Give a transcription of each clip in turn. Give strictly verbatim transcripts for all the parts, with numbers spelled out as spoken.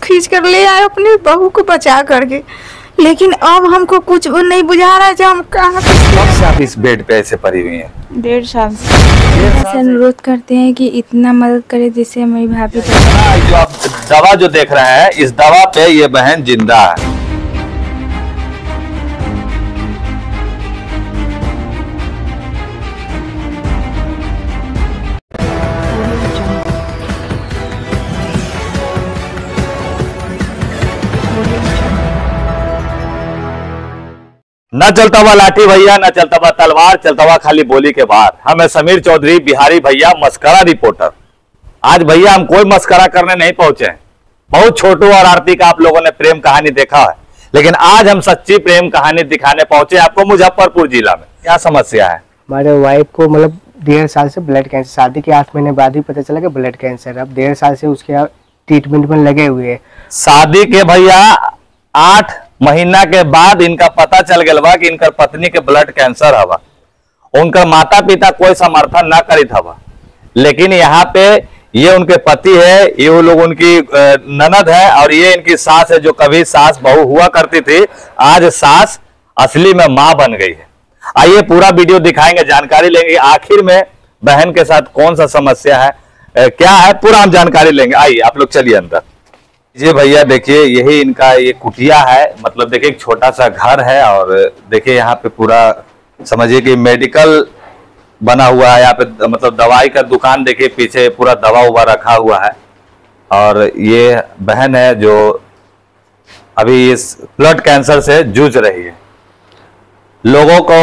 खींच कर ले आए अपनी बहू को बचा करके, लेकिन अब हमको कुछ नहीं बुझा रहा है जो हम कहाँ। कब से आप इस बेड पे ऐसे पड़ी हुई हैं? डेढ़ साल से अनुरोध करते हैं कि इतना मदद करे जिससे हमारी भाभी। जो आप दवा जो देख रहे हैं, इस दवा पे ये बहन जिंदा है। न चलता हुआ लाठी भैया, न चलता हुआ तलवार, चलता हुआ खाली बोली के बाहर। हम है समीर चौधरी, बिहारी भैया, मस्करा रिपोर्टर। आज भैया हम कोई मस्करा करने नहीं पहुंचे। बहुत छोटू और आरती का आप लोगों ने प्रेम कहानी देखा है, लेकिन आज हम सच्ची प्रेम कहानी दिखाने पहुंचे आपको मुजफ्फरपुर जिला में। क्या समस्या है? हमारे वाइफ को मतलब डेढ़ साल से ब्लड कैंसर, शादी के आठ महीने बाद ही पता चला कि ब्लड कैंसर। अब डेढ़ साल से उसके ट्रीटमेंट में लगे हुए हैं। शादी के भैया आठ महीना के बाद इनका पता चल गया बा कि इनकर पत्नी के ब्लड कैंसर हवा। उनका माता पिता कोई समर्थन ना करी था, लेकिन यहाँ पे ये उनके पति है, ये वो लोग उनकी ननद है और ये इनकी सास है, जो कभी सास बहू हुआ करती थी, आज सास असली में माँ बन गई है। आइए पूरा वीडियो दिखाएंगे, जानकारी लेंगे आखिर में बहन के साथ कौन सा समस्या है, क्या है, पूरा हम जानकारी लेंगे। आइए आप लोग चलिए अंदर। जी भैया देखिए, यही इनका ये कुटिया है। मतलब देखिए एक छोटा सा घर है और देखिए यहाँ पे पूरा समझिए कि मेडिकल बना हुआ है। यहाँ पे मतलब दवाई का दुकान देखिए, पीछे पूरा दवा उवा रखा हुआ है। और ये बहन है जो अभी इस ब्लड कैंसर से जूझ रही है। लोगों को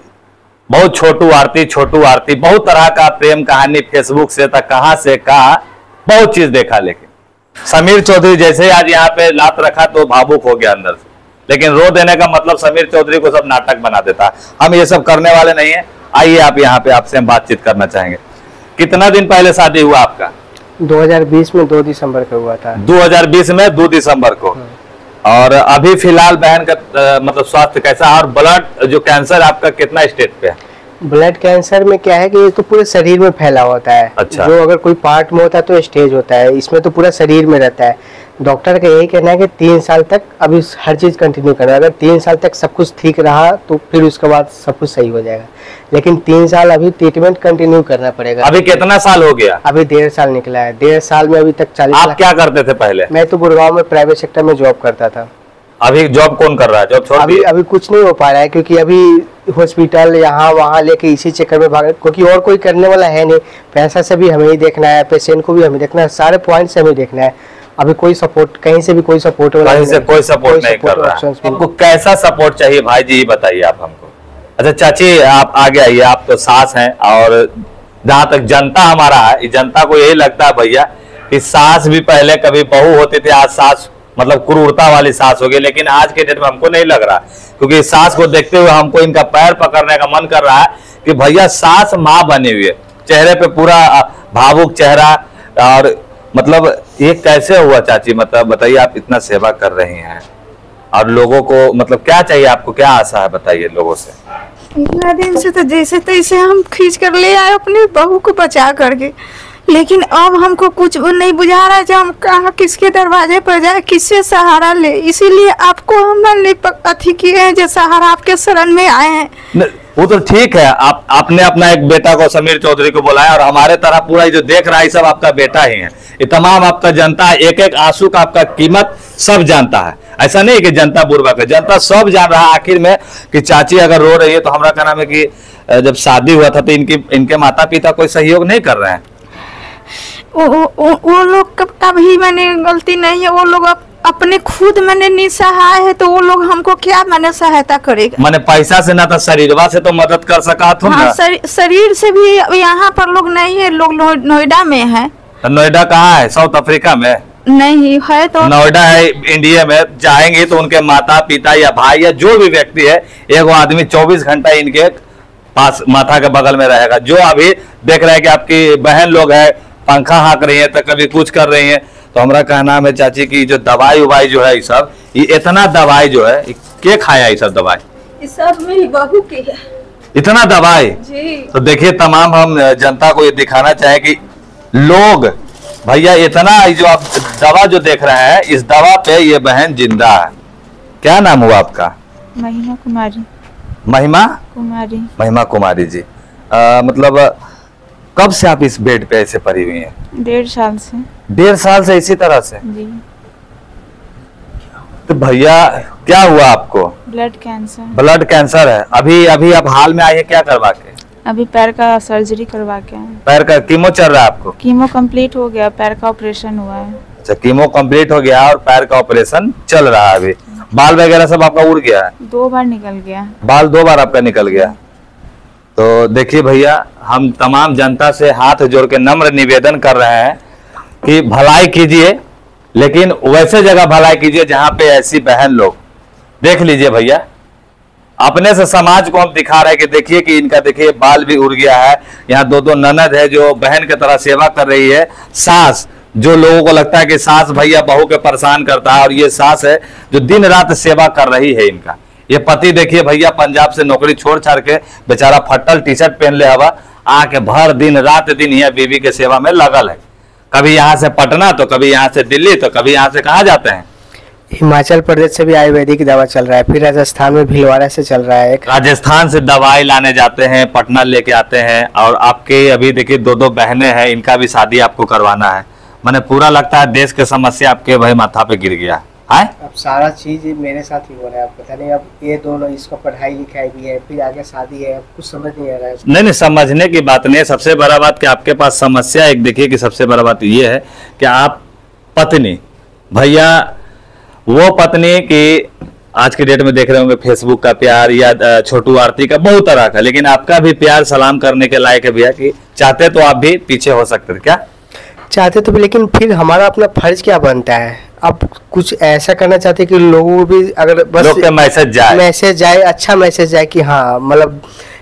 बहुत छोटू आरती छोटू आरती बहुत तरह का प्रेम कहानी फेसबुक से तक कहां से कहा बहुत चीज देखा, लेकिन समीर चौधरी जैसे आज यहाँ पे लात रखा तो भावुक हो गया अंदर से। लेकिन रो देने का मतलब समीर चौधरी को सब नाटक बना देता। हम ये सब करने वाले नहीं है। आइए आप यहाँ पे आपसे हम बातचीत करना चाहेंगे। कितना दिन पहले शादी हुआ आपका? दो हज़ार बीस में दो दिसंबर को हुआ था। दो हज़ार बीस में दो दिसंबर को। और अभी फिलहाल बहन का मतलब स्वास्थ्य कैसा है? और ब्लड जो कैंसर आपका कितना स्टेज पे है? ब्लड कैंसर में क्या है कि ये तो पूरे शरीर में फैला होता है। अच्छा। जो अगर कोई पार्ट में होता है तो स्टेज होता है, इसमें तो पूरा शरीर में रहता है। डॉक्टर का यही कहना है कि तीन साल तक अभी हर चीज कंटिन्यू करना है। अगर तीन साल तक सब कुछ ठीक रहा तो फिर उसके बाद सब कुछ सही हो जाएगा, लेकिन तीन साल अभी ट्रीटमेंट कंटिन्यू करना पड़ेगा। अभी कितना साल हो गया? अभी डेढ़ साल निकला है। डेढ़ साल में अभी तक चालीस। आप क्या करते थे पहले? मैं तो गुड़गांव में प्राइवेट सेक्टर में जॉब करता था। अभी जॉब कौन कर रहा है? जॉब छोड़ अभी अभी कुछ नहीं हो पा रहा है, क्योंकि अभी हॉस्पिटल यहाँ वहाँ लेके इसी चक्कर में भाग, क्योंकि और कोई करने वाला है नहीं। पैसा से भी हमें ही देखना है, पेशेंट को भी हमें देखना है, सारे पॉइंट से हमें देखना है। अभी कोई सपोर्ट कहीं से भी कोई सपोर्ट वाला कहीं से कोई सपोर्ट नहीं कर रहा है। आपको कैसा सपोर्ट चाहिए भाई जी, ये बताइए आप हमको। अच्छा चाची आप आगे आइए, आप तो सास हैं और जहाँ तक जनता हमारा है, जनता को यही लगता है भैया कि सास भी पहले कभी बहू होती थी, आज सास मतलब क्रूरता वाली सास हो गई। लेकिन आज के डेट में हमको नहीं लग रहा, क्योंकि सास को देखते हुए हमको इनका पैर पकड़ने का मन कर रहा है कि भैया सास माँ बनी हुई है, चेहरे पे पूरा भावुक चेहरा। और मतलब ये कैसे हुआ चाची? मतलब बताइए, आप इतना सेवा कर रही हैं और लोगों को मतलब क्या चाहिए आपको, क्या आशा है बताइए लोगों से? इतना दिन से तो जैसे तैसे हम खींच कर ले आए अपनी बहू को बचा करके, लेकिन अब हमको कुछ नहीं बुझा रहा है जो हम कहाँ किसके दरवाजे पर जाए, किससे सहारा ले। इसीलिए आपको हमने अथी किए हैं, जो सहारा आपके शरण में आए हैं। वो तो ठीक है, आप आपने अपना एक बेटा को समीर चौधरी को बुलाया और हमारे तरह पूरा जो देख रहा है सब आपका बेटा ही है। ये तमाम आपका जनता, एक एक आंसू का आपका कीमत सब जानता है। ऐसा नहीं कि जनता बुर्बक है, जनता सब जान रहा है आखिर में कि चाची अगर रो रही है तो हमारा कहना है कि जब शादी हुआ था तो इनकी इनके माता पिता कोई सहयोग नहीं कर रहे हैं। वो, वो, वो लोग का भी मैंने गलती नहीं है। वो लोग अप, अपने खुद मैंने निसहाय है, तो वो लोग हमको क्या मैंने सहायता करेगा? मैंने पैसा से ना तो शरीरवा से तो मदद कर सका तुम। हाँ, शरीर से भी यहाँ पर लोग नहीं है, लोग नोएडा में है। नोएडा कहाँ है? साउथ अफ्रीका में नहीं है, तो नोएडा है इंडिया में। जाएंगे तो उनके माता पिता या भाई या जो भी व्यक्ति है, एक आदमी चौबीस घंटा इनके पास माथा के बगल में रहेगा। जो अभी देख रहे हैं कि आपकी बहन लोग है पंखा हाँक रही है तो कभी कुछ कर रही है, तो हमारा कहना है चाची की जो दवाई उवाई जो है ये सब, ये इतना दवाई जो है के खाया ये सब दवाई? ये सब मेरी बहू की है। इतना दवाई जी। तो देखिए तमाम हम जनता को ये दिखाना चाहे कि लोग भैया इतना ये जो आप दवा जो देख रहे हैं, इस दवा पे ये बहन जिंदा है। क्या नाम हुआ आपका? महिमा कुमारी। महिमा कुमारी। महिमा कुमारी जी, आ, मतलब कब से आप इस बेड पे ऐसे पड़ी हुई हैं? डेढ़ साल से। डेढ़ साल से इसी तरह से जी। तो भैया क्या हुआ आपको? Blood cancer. ब्लड कैंसर है। अभी अभी आप हाल में आए हैं क्या करवा के? अभी पैर का सर्जरी करवा के आए। पैर का कीमो चल रहा है आपको? कीमो कंप्लीट हो गया, पैर का ऑपरेशन हुआ है। अच्छा, कीमो कंप्लीट हो गया और पैर का ऑपरेशन चल रहा है। अभी बाल वगैरह सब आपका उड़ गया है? दो बार निकल गया। बाल दो बार आपका निकल गया। तो देखिए भैया, हम तमाम जनता से हाथ जोड़ के नम्र निवेदन कर रहे हैं कि भलाई कीजिए, लेकिन वैसे जगह भलाई कीजिए जहां पे ऐसी बहन लोग। देख लीजिए भैया, अपने से समाज को हम दिखा रहे हैं कि देखिए कि इनका देखिए बाल भी उड़ गया है। यहाँ दो दो ननद है जो बहन की तरह सेवा कर रही है। सास, जो लोगों को लगता है कि सास भैया बहू के परेशान करता है, और ये सास है जो दिन रात सेवा कर रही है इनका। ये पति देखिए भैया, पंजाब से नौकरी छोड़ छाड़ के बेचारा फट्टल टी शर्ट पहन ले हवा, आके भर दिन रात दिन यहाँ बीवी के सेवा में लगल है। कभी यहाँ से पटना, तो कभी यहाँ से दिल्ली, तो कभी यहाँ से कहाँ जाते हैं? हिमाचल प्रदेश से भी आयुर्वेदिक दवा चल रहा है, फिर राजस्थान में भीलवाड़ा से चल रहा है। एक राजस्थान से दवाई लाने जाते हैं, पटना लेके आते हैं। और आपके अभी देखिए दो दो बहनें हैं, इनका भी शादी आपको करवाना है। मैंने पूरा लगता है देश के समस्या आपके भाई माथा पे गिर गया है। अब सारा चीज मेरे साथ ही हो रहा है, आप पता नहीं। अब ये दोनों, इसको पढ़ाई लिखाई भी है, फिर आगे शादी है, अब कुछ समझ नहीं आ रहा है। नहीं नहीं, समझने की बात नहीं है। सबसे बड़ा बात कि आपके पास समस्या एक देखिए कि सबसे बड़ा बात ये है कि आप पत्नी, भैया वो पत्नी की आज के डेट में देख रहे होंगे फेसबुक का प्यार या छोटू आरती का बहुत तरह का, लेकिन आपका भी प्यार सलाम करने के लायक है भैया कि चाहते तो आप भी पीछे हो सकते थे। क्या चाहते तो भी, लेकिन फिर हमारा अपना फर्ज क्या बनता है? अब कुछ ऐसा करना चाहते कि लोगों को भी, अगर बस लोग के मैसेज जाए मैसेज जाए, अच्छा मैसेज जाए कि हाँ, मतलब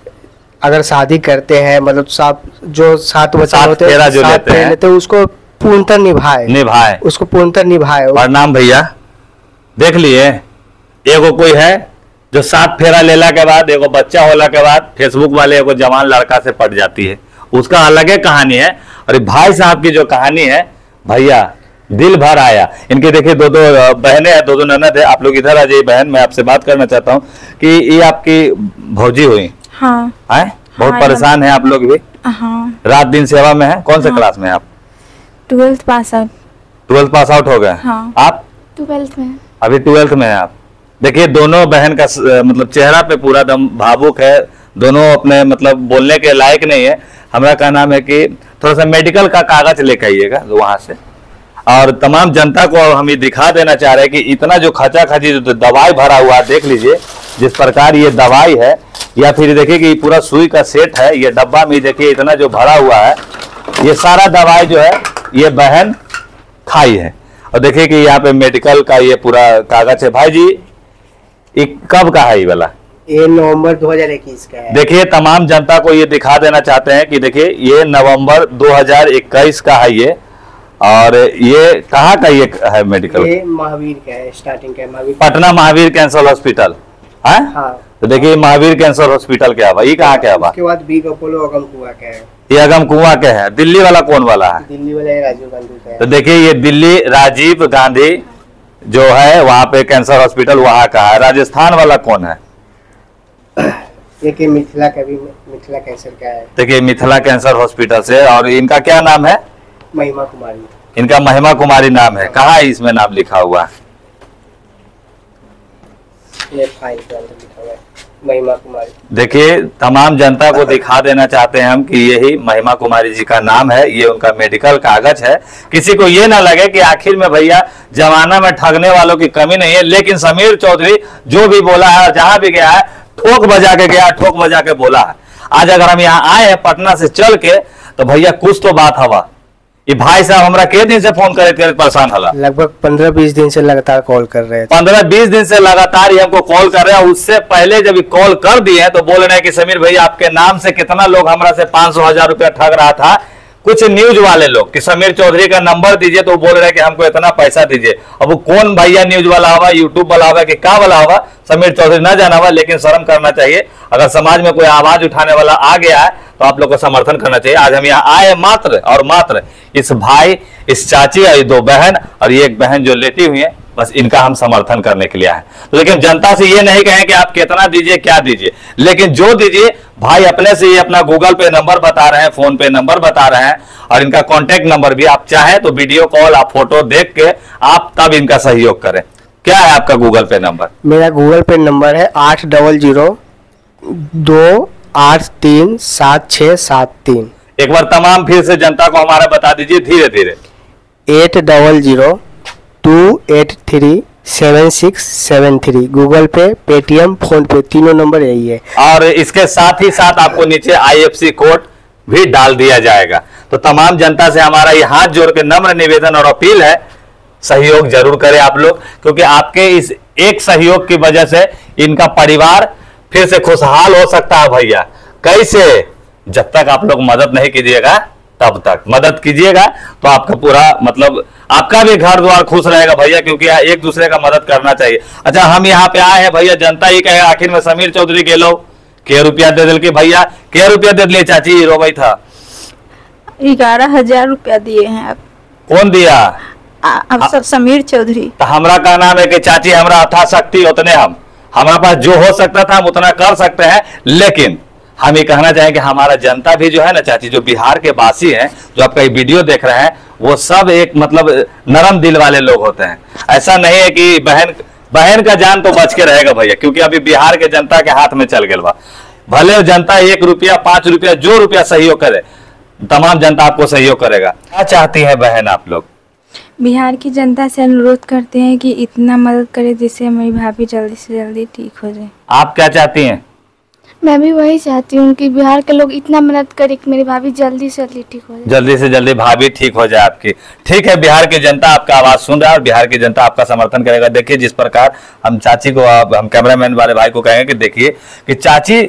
अगर शादी करते हैं, मतलब सात जो सात बच्चे होते हैं, जो सात लेते हैं, लेते हैं, उसको पूर्णतः निभाए निभाए उसको पूर्णतः निभाए। प्रणाम भैया। देख लिए एगो कोई है जो सात फेरा लेला के बाद, एगो बच्चा होला के बाद फेसबुक वाले एगो जवान लड़का से पट जाती है, उसका अलग ही कहानी है। और भाई साहब की जो कहानी है भैया, दिल भर आया। इनके देखिए दो दो बहनें हैं, दो दो ननद है। आप लोग इधर आ जाइए बहन, मैं आपसे बात करना चाहता हूँ कि ये आपकी भौजी हुई? हाँ। है? बहुत हाँ, परेशान है आप लोग भी? हाँ। रात दिन सेवा में है। कौन से हाँ। क्लास में है आप? Twelfth pass out. Twelfth pass out हो गए? हाँ। आप? ट्वेल्थ में। अभी ट्वेल्थ में है आप। देखिए दोनों बहन का मतलब चेहरा पे पूरा दम भावुक है। दोनों अपने मतलब बोलने के लायक नहीं है। हमारा क्या नाम है कि थोड़ा सा मेडिकल का कागज लेकर आइएगा वहां से, और तमाम जनता को हम ये दिखा देना चाह रहे हैं कि इतना जो खचा खची जो दवाई भरा हुआ है, देख लीजिए जिस प्रकार ये दवाई है, या फिर देखिए कि पूरा सुई का सेट है, ये डब्बा में देखिए इतना जो भरा हुआ है, ये सारा दवाई जो है ये बहन खाई है। और देखिए कि यहाँ पे मेडिकल का ये पूरा कागज है। भाई जी ये कब का है ये वाला? ये नवंबर दो हज़ार इक्कीस का है। देखिए तमाम जनता को ये दिखा देना चाहते हैं कि देखिए ये नवंबर दो हज़ार इक्कीस का है ये, और ये कहाँ का ये है मेडिकल? ये महावीर का है, स्टार्टिंग का है महावीर, पटना महावीर कैंसर हॉस्पिटल है। हाँ। तो देखिए महावीर कैंसर हॉस्पिटल क्या हुआ, ये कहाँ क्या हुआ? उसके बाद बिग अपोलो अगम कुआं का है। ये अगम कुआं के है। दिल्ली वाला कौन वाला है? दिल्ली वाला है राजीव गांधी का है। तो देखिए ये दिल्ली राजीव गांधी जो है वहां पे कैंसर हॉस्पिटल वहां का है। राजस्थान वाला कौन है? देखिए मिथिला का भी, मिथिला कैंसर का है। देखिए मिथिला कैंसर हॉस्पिटल से। और इनका क्या नाम है? महिमा कुमारी। इनका महिमा कुमारी नाम है। कहाँ है इसमें नाम लिखा हुआ? ये फाइल के अंदर लिखा हुआ है महिमा कुमारी। देखिए तमाम जनता को दिखा देना चाहते हैं हम कि यही महिमा कुमारी जी का नाम है, ये उनका मेडिकल कागज है। किसी को ये ना लगे कि आखिर में भैया जमाना में ठगने वालों की कमी नहीं है, लेकिन समीर चौधरी जो भी बोला है, जहां भी गया है, ठोक बजा के गया, ठोक बजा के बोला है। आज अगर हम यहाँ आए हैं पटना से चल के, तो भैया कुछ तो बात हवा। ये भाई साहब हमरा के दिन से फोन करे करे परेशान हला, लगभग पंद्रह बीस दिन से लगातार कॉल कर रहे थे। पंद्रह बीस दिन से लगातार ही हमको कॉल कर रहे हैं। उससे पहले जब कॉल कर दिए तो बोल रहे हैं कि समीर भैया आपके नाम से कितना लोग हमरा से पांच सौ हजार रुपया ठग रहा था। कुछ न्यूज वाले लोग कि समीर चौधरी का नंबर दीजिए, तो बोल रहे हैं कि हमको इतना पैसा दीजिए। अब वो कौन भैया न्यूज वाला होगा, यूट्यूब वाला होगा कि क्या वाला होगा, समीर चौधरी ना जाना हुआ, लेकिन शर्म करना चाहिए। अगर समाज में कोई आवाज उठाने वाला आ गया है तो आप लोग को समर्थन करना चाहिए। आज हम यहाँ आए मात्र और मात्र इस भाई, इस चाची और ये दो बहन और ये एक बहन जो लेटी हुई है, बस इनका हम समर्थन करने के लिए आए। तो लेकिन जनता से ये नहीं कहें कि आप कितना दीजिए क्या दीजिए, लेकिन जो दीजिए भाई अपने से ये अपना गूगल पे नंबर बता रहे हैं, फोन पे नंबर बता रहे हैं और इनका कॉन्टेक्ट नंबर भी, आप चाहें तो वीडियो कॉल आप फोटो देख के आप तब इनका सहयोग करें। क्या है आपका गूगल पे नंबर? मेरा गूगल पे नंबर है आठ डबल जीरो दो आठ तीन सात छः सात तीन। एक बार तमाम फिर से जनता को हमारा बता दीजिए धीरे धीरे। Eight double zero two eight three seven six seven three. Google Pay, Paytm, PhonePe, तीनों नंबर यही है। और इसके साथ ही साथ आपको नीचे आईएफएससी कोड भी डाल दिया जाएगा। तो तमाम जनता से हमारा ये हाथ जोड़ के नम्र निवेदन और अपील है, सहयोग जरूर करें आप लोग, क्योंकि आपके इस एक सहयोग की वजह से इनका परिवार फिर से खुशहाल हो सकता है। भैया कैसे? जब तक आप लोग मदद नहीं कीजिएगा तब तक मदद कीजिएगा तो आपका पूरा मतलब आपका भी घर द्वार खुश रहेगा भैया, क्योंकि एक दूसरे का मदद करना चाहिए। अच्छा, हम यहाँ पे आए हैं भैया, जनता ही कहे आखिर में समीर चौधरी के लो के रुपया दे दिल के भैया, के रुपया दे दिए चाची? रो भाई था ग्यारह हजार रुपया दिए हैं आप। कौन दिया? आ- अब सब समीर चौधरी। तो हमरा का नाम है कि चाची हमरा अथा शक्ति उतने हम हमारा पास जो हो सकता था हम उतना कर सकते हैं, लेकिन हम ये कहना चाहें कि हमारा जनता भी जो है ना चाची, जो बिहार के वासी हैं, जो आपका ये वीडियो देख रहे हैं, वो सब एक मतलब नरम दिल वाले लोग होते हैं। ऐसा नहीं है कि बहन बहन का जान तो बच के रहेगा भैया, क्योंकि अभी बिहार के जनता के हाथ में चल गया बा। भले जनता एक रुपया पांच रुपया जो रुपया सहयोग करे, तमाम जनता आपको सहयोग करेगा। क्या चाहती है बहन आप लोग? बिहार की जनता से अनुरोध करते हैं कि इतना मदद करे जिससे हमारी भाभी जल्दी से जल्दी ठीक हो जाए। आप क्या चाहती हैं? मैं भी वही चाहती हूँ कि बिहार के लोग इतना मदद करें कि मेरी भाभी जल्दी से जल्दी ठीक हो जाए। जल्दी से जल्दी भाभी ठीक हो जाए आपकी। ठीक है, बिहार की जनता आपका आवाज सुन रहा है और बिहार की जनता आपका समर्थन करेगा। देखिए जिस प्रकार हम चाची को, हम कैमरामैन वाले भाई को कहेंगे कि देखिए कि चाची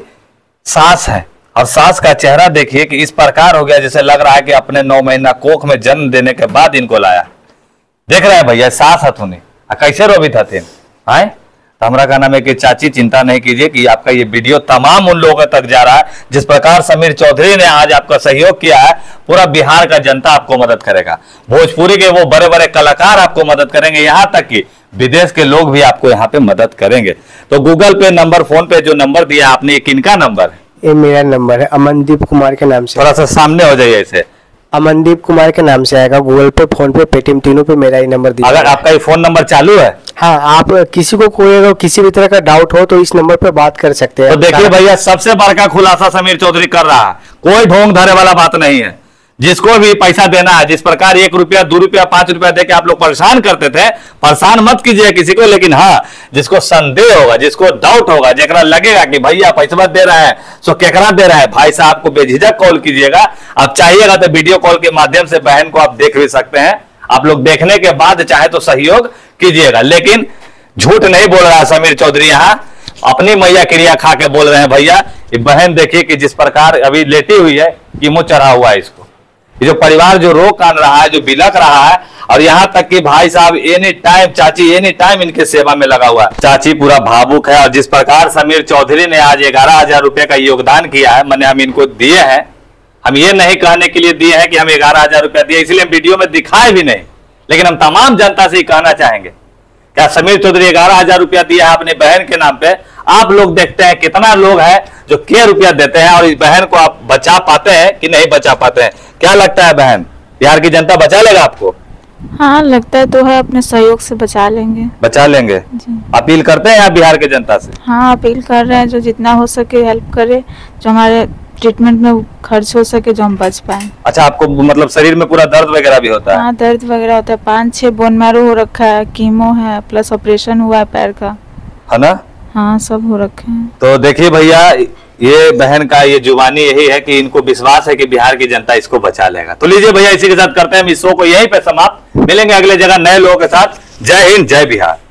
सास है और सास का चेहरा देखिए कि इस प्रकार हो गया जैसे लग रहा है कि अपने नौ महीना कोख में जन्म देने के बाद इनको लाया। देख रहे हैं भैया, सास हथुनी कैसे रोबित हथिन आए। तो हमारा कहना है कि चाची चिंता नहीं कीजिए कि आपका ये वीडियो तमाम उन लोगों तक जा रहा है। जिस प्रकार समीर चौधरी ने आज आपका सहयोग किया है, पूरा बिहार का जनता आपको मदद करेगा। भोजपुरी के वो बड़े बड़े कलाकार आपको मदद करेंगे, यहाँ तक कि विदेश के लोग भी आपको यहाँ पे मदद करेंगे। तो गूगल पे नंबर, फोन पे जो नंबर दिया आपने, ये किनका नंबर है? ये मेरा नंबर है, अमनदीप कुमार के नाम से। थोड़ा सा सामने हो जाइए ऐसे। अमनदीप कुमार के नाम से आएगा। गूगल पे, फोन पे, पेटीएम, तीनों पे मेरा ही नंबर दिया। अगर आपका ये फोन नंबर चालू है, हाँ, आप किसी को कोई अगर किसी भी तरह का डाउट हो तो इस नंबर पे बात कर सकते हैं। तो देखिए भैया, सबसे बड़का खुलासा समीर चौधरी कर रहा है, कोई ढोंग धरे वाला बात नहीं है। जिसको भी पैसा देना है, जिस प्रकार एक रुपया दो रुपया पांच रुपया देके आप लोग परेशान करते थे, परेशान मत कीजिए किसी को। लेकिन हाँ, जिसको संदेह होगा, जिसको डाउट होगा, जरा लगेगा कि भैया पैसा दे रहा है सो केकरा दे रहा है, भाई साहब को बेझिझक कॉल कीजिएगा। आप चाहिएगा तो वीडियो कॉल के माध्यम से बहन को आप देख भी सकते हैं। आप लोग देखने के बाद चाहे तो सहयोग कीजिएगा, लेकिन झूठ नहीं बोल रहा है समीर चौधरी, यहाँ अपनी मैया क्रिया खा के बोल रहे हैं। भैया ये बहन देखिए कि जिस प्रकार अभी लेटी हुई है, कि मुंह चढ़ा हुआ है इसको, ये जो परिवार जो रो कान रहा है, जो बिलक रहा है, और यहाँ तक कि भाई साहब एनी टाइम, चाची एनी टाइम इनके सेवा में लगा हुआ है। चाची पूरा भावुक है। और जिस प्रकार समीर चौधरी ने आज ग्यारह हजार रुपए का योगदान किया है, मैंने हम इनको दिए हैं, हम ये नहीं कहने के लिए दिए हैं कि हम ग्यारह हजार रुपया दिए, इसलिए हम वीडियो में दिखाए भी नहीं, लेकिन हम तमाम जनता से कहना चाहेंगे क्या समीर चौधरी ग्यारह हजार रुपया दिया है अपने बहन के नाम पे। आप लोग देखते हैं कितना लोग हैं जो के रुपया देते हैं, और इस बहन को आप बचा पाते हैं कि नहीं बचा पाते हैं? क्या लगता है बहन, बिहार की जनता बचा लेगा आपको? हाँ, लगता है तो है, अपने सहयोग से बचा लेंगे। बचा लेंगे। अपील करते हैं यहाँ बिहार के जनता से। हाँ, अपील कर रहे हैं, जो जितना हो सके हेल्प करे, जो हमारे ट्रीटमेंट में खर्च हो सके, जो हम बच पाए। अच्छा, आपको मतलब शरीर में पूरा दर्द वगैरह भी होता है? हाँ, दर्द वगैरह होता है, पाँच छह बोन मैरो हो रखा है, कीमो है, प्लस ऑपरेशन हुआ है पैर का, है ना? हाँ, सब हो रखे हैं। तो देखिए भैया, ये बहन का ये जुबानी यही है कि इनको विश्वास है कि बिहार की जनता इसको बचा लेगा। तो लीजिए भैया, इसी के साथ करते हैं हम इस शो को यहीं पे समाप्त। मिलेंगे अगले जगह नए लोगों के साथ। जय हिंद, जय बिहार।